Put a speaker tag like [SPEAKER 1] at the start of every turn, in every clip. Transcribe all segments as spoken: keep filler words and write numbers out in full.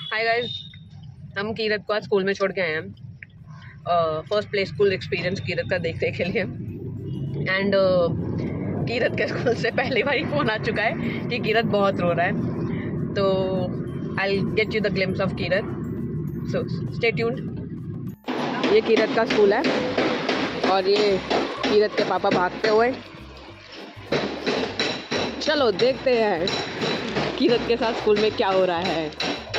[SPEAKER 1] Hi guys, हम कीरत को आज स्कूल में छोड़ के आए हैं। First play school experience Keerat का देखने के लिए। एंड uh, कीरत के स्कूल से पहली बार ही फ़ोन आ चुका है कि कीरत बहुत रो रहा है। तो I will get you the glimpse of Keerat, so stay tuned. ये कीरत का स्कूल है और ये कीरत के पापा भागते हुए। चलो देखते हैं कीरत के साथ स्कूल में क्या हो रहा है।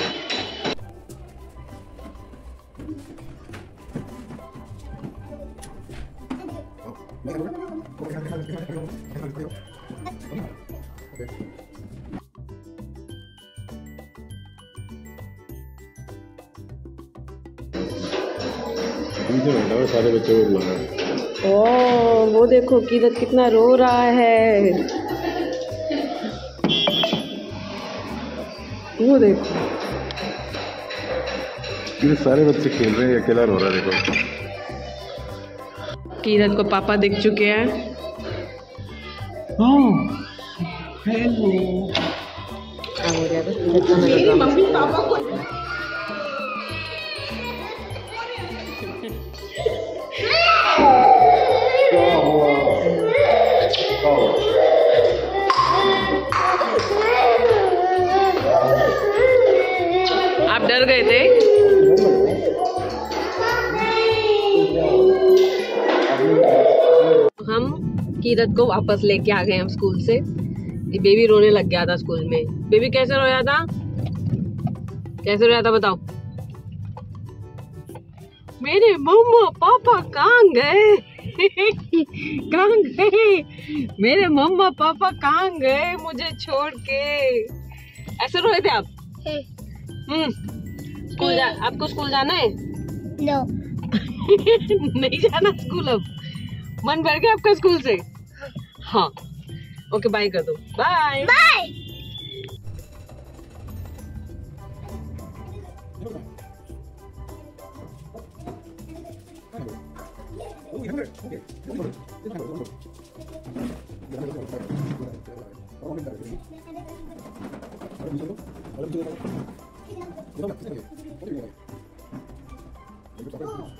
[SPEAKER 2] सारे बच्चे को बुला रहा है।
[SPEAKER 1] ओह, वो देखो कीरत कितना रो रहा है। वो देखो
[SPEAKER 2] ये सारे बच्चे खेल रहे हैं, अकेला रो रहा है। देखो
[SPEAKER 1] कीरत को पापा दिख चुके हैं।
[SPEAKER 3] हेलो,
[SPEAKER 1] क्या हो रहा है? मेरी मम्मी पापा को आप डर गए थे? हम कीरत को वापस लेके आ गए हम स्कूल से। ये बेबी रोने लग गया था स्कूल में। बेबी कैसे रोया था? कैसे रोया था बताओ? मेरे मम्मा पापा कहाँ गए? कहाँ गए? मेरे मम्मा पापा कहाँ गए मुझे छोड़ के? ऐसे रोए थे आप? हम्म स्कूल जा, आपको स्कूल जाना है?
[SPEAKER 3] नो।
[SPEAKER 1] नहीं जाना स्कूल अब? मन भर गया आपका स्कूल से? हाँ, ओके बाय कर दो। Bye
[SPEAKER 3] bye.
[SPEAKER 2] Oh,